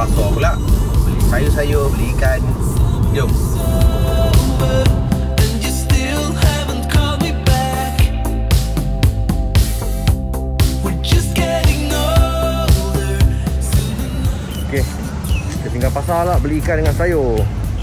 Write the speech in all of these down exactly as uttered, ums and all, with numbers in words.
pasar pula. Beli sayur-sayur, beli ikan. Jom. Okay, kita tinggal pasar lah, beli ikan dengan sayur.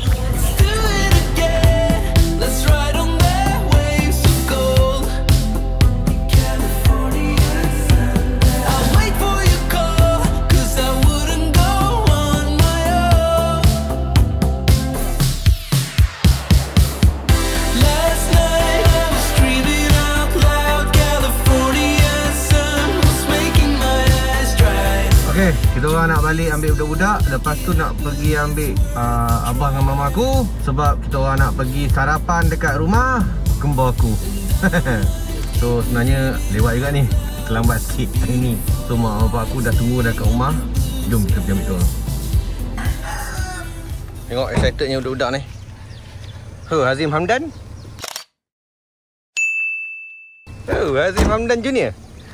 Kita orang nak balik ambil budak-budak. Lepas tu nak pergi ambil uh, abang dengan mama aku. Sebab kita orang nak pergi sarapan dekat rumah kembar aku. So sebenarnya lewat juga ni. Terlambat sikit hari ni. So mak bapak aku dah tunggu dah kat rumah. Jom kita pergi ambil tu. Tengok excitednya budak-budak ni. Oh, Hazim Hamdan. Oh, Hazim Hamdan Junior.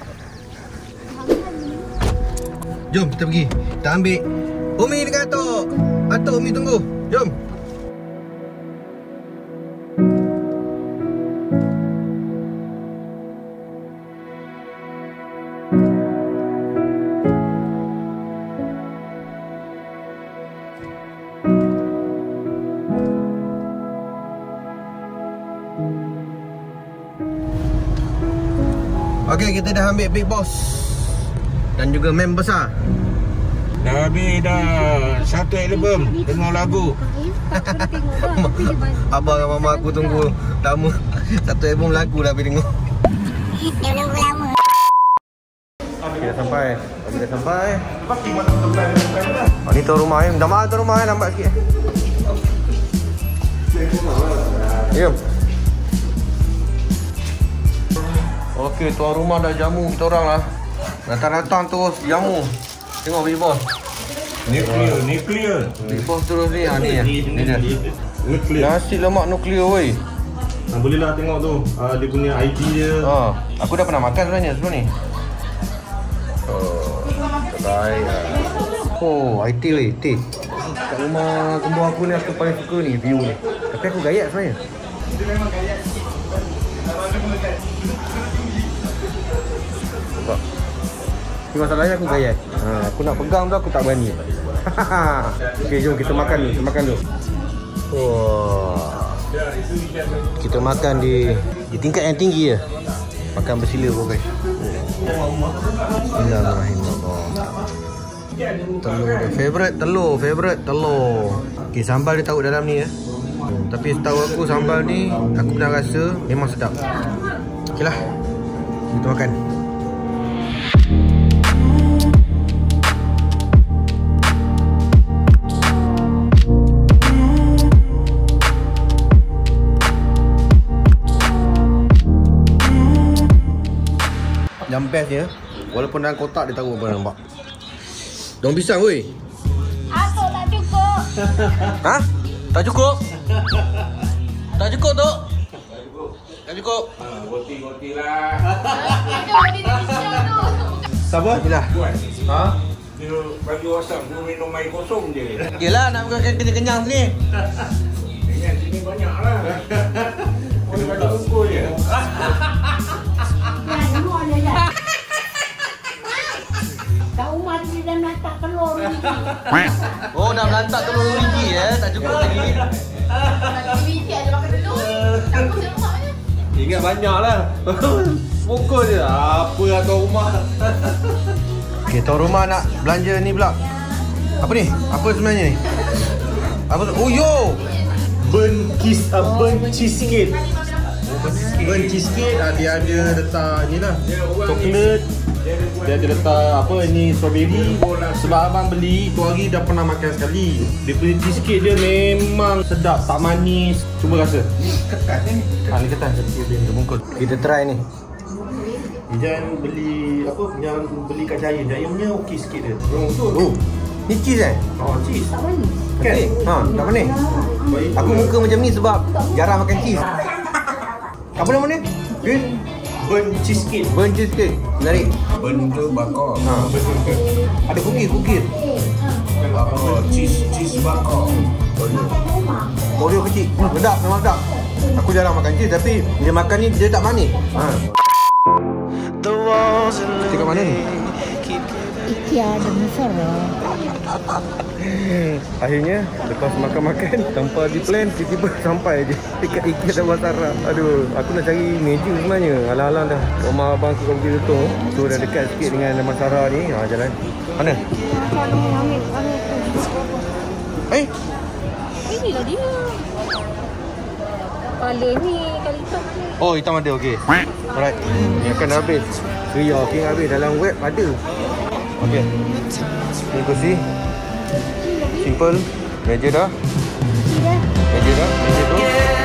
Jom kita pergi. Kita ambil Umi dekat Atok. Atok Umi tunggu. Jom. Okey, kita dah ambil Big Boss dan juga mem besar. Dah habis dah satu album dengar lagu. Abang dan mama aku tunggu lama. Satu album lagu dah habis dengar. Dah nunggu lama. Kita dah sampai. Kita dah sampai. Oh, ni tuan rumah eh. Minta maaf tuan rumah eh, lambat sikit. Jom. Okey, tuan rumah dah jamu kita orang lah. Datang-datang terus jamu. Tengok Big Boss. Nuklear, nuklear. Big Boss terus ni, ha, ni, ni dia. Nuklear. Nasi lemak nuklear weh. Nah, boleh lah tengok tu. Uh, dia punya I T dia. Ha, aku dah pernah makan sebenarnya sebelum ni. Oh, terbaik lah. Oh, I T weh, T. Kat rumah kembar aku ni aku paling suka ni view ni. Tapi aku gayat sebenarnya. Dia memang gayat. Nampak? Ini masalahnya aku gayat. Ha, aku nak pegang tu aku tak berani. Okey, jom kita makan dulu. Kita makan dulu. Wah. Kita makan di di tingkat yang tinggi je. Makan bersila pun guys. Bismillahirrahmanirrahim. Telur dia. Favorite telur, favorite telur. Okey, sambal dia taruh dalam ni ya. Hmm, tapi setahu aku sambal ni aku pernah rasa memang sedap. Okeylah. Kita makan. Yang best dia, walaupun dalam kotak dia taruh apa nampak. Daun pisang weh. Atuk tak cukup. Ha? Tak cukup? Tak cukup tu? Tak cukup. Ha, goti-goti lah. Ada body pisang tu. Sabar jelah. Ha? Dia bagi WhatsApp, dia minum air kosong je. Yelah nak makan kena kenyang sini. Ingat sini banyak lah. Boleh bagi tunggu je. Kat rumah dia dah melantak telur ni. Oh dah melantak telur biji eh, tak cukup lagi. Biji ada makan telur. Tak apa lemak je. Ingat banyak lah. Pukul je. Apa lah tuan rumah. Okay, tuan rumah nak belanja ni pula. Apa ni? Apa sebenarnya ni? Apa tu? Oh yo! Burn kiss, uh, burn cheesecake. Burn cheesecake, uh, dia ada letak ni lah coklat. Dia ada letak apa ni, strawberry. Sebab abang beli tu hari dah pernah makan sekali. Dia punya cheesecake dia memang sedap, tak manis. Cuba rasa. Ni ketan ni. Ha, ni ketan dia bungkus. Kita try ni. Jangan beli apa, jangan beli kat Giant. Giant punya okey sikit dia. Oh, betul. Oh. Ni cheese eh? Oh, cheese. Tak manis. Kan? Ha, tak manis. Aku muka macam ni sebab jarang makan cheese. Apa nama ni? Cheese? Burn cheesecake. Burn cheesecake. Menarik. Burn tu bakar. Ha. Ada cookies, cookies. Apa? Cheese, cheese bakar. Oreo kecil. Hmm, sedap, memang sedap. Aku jarang makan cheese tapi dia makan ni dia tak manis. Ha. Cik kat mana ni? IKEA ada Musara. Akhirnya lepas makan-makan tanpa di plan tiba-tiba sampai je dekat IKEA dan Musara. Aduh, aku nak cari meja sebenarnya. Alang-alang dah rumah abang aku pergi tutup. So dah dekat sikit dengan Musara ni. Ha, jalan. Mana? Eh? Inilah dia. Kali ni, kali hitam ni. Oh, hitam ada, okey. Alright. Ni akan dah habis. Ria, okey habis. Dalam web ada. Okey. Ni kursi. Simple. Meja dah. Dah. Meja dah. Meja tu.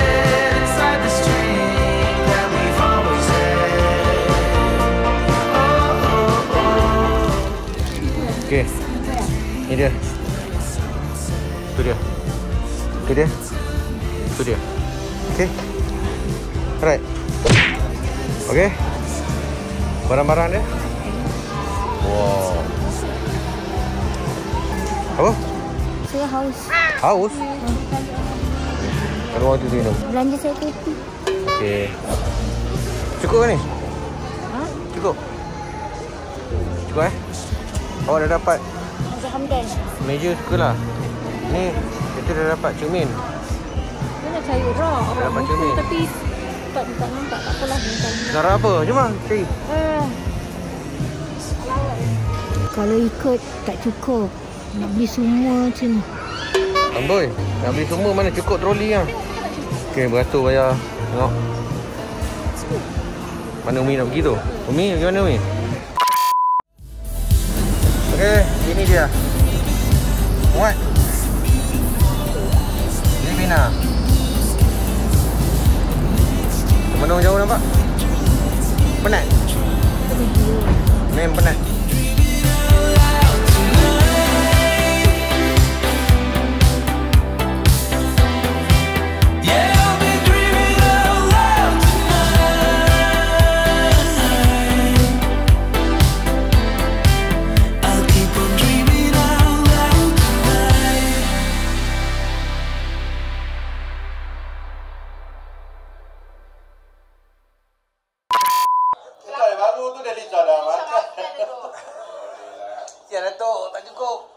Okey. Ni dia. Tu dia. Tu dia. Tu dia. Okey. Alright. Okey. Barang-barang dia. Wow. Apa? Saya haus. Haus? Kalau waktu tu minum. Belanja saya kopi. Okey. Cukup ke ni? Ha? Cukup? Cukup eh? Awak dah dapat Macam Hamdan. meja sukalah. Ni kita dah dapat cermin. Dia nak cari orang. Dah Orang dapat buku cermin. tapi tak, tak nampak. Tak apalah. Cara apa? Jom lah cari. Eh. Kalau ikut tak cukup. Nak beli semua macam ni. Amboi, nak beli semua mana cukup troli lah. Okey, beratur bayar. Tengok. Mana Umi nak pergi tu? Umi, pergi mana Umi? Okey, ini dia. Muat. Ini Bina. Mana jauh nampak? Penat? Memang penat. Baru tu dah Lisa dah makan. Sian Datuk, tak cukup.